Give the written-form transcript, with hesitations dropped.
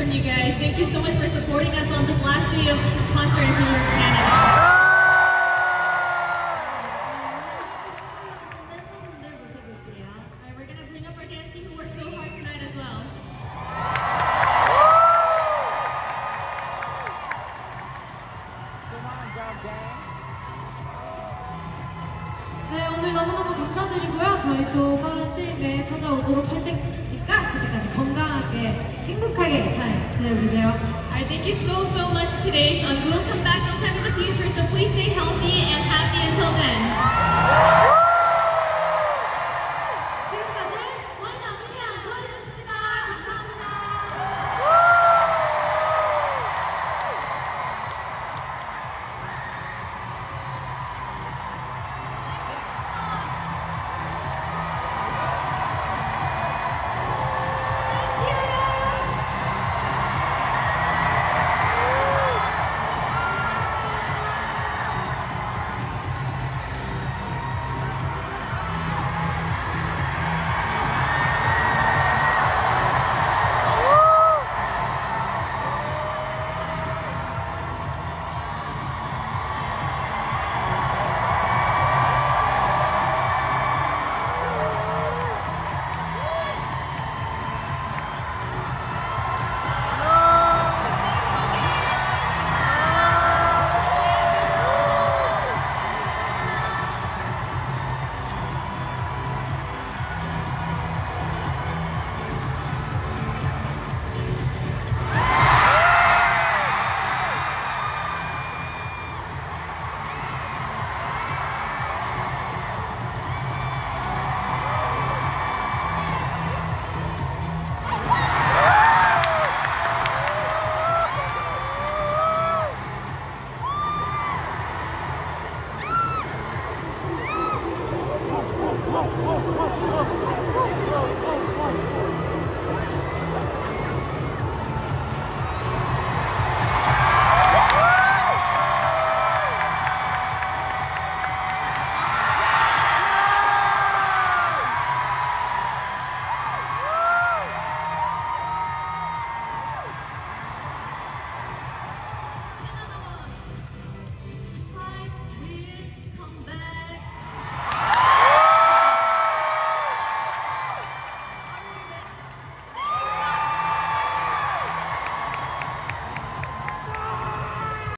from you guys. Thank you so much for supporting us on this last day of concert in Canada. Alright, we're gonna bring up our dance team who worked so hard tonight as well. 네, 오늘 너무너무 감사드리고요. 저희 또 빠른 시일 내에 찾아오도록 할 테니까 그때까지 건강하게 행복하게 잘 지내보세요. Alright, thank you so much today. So we'll come back sometime in the future, so please stay healthy and happy until then.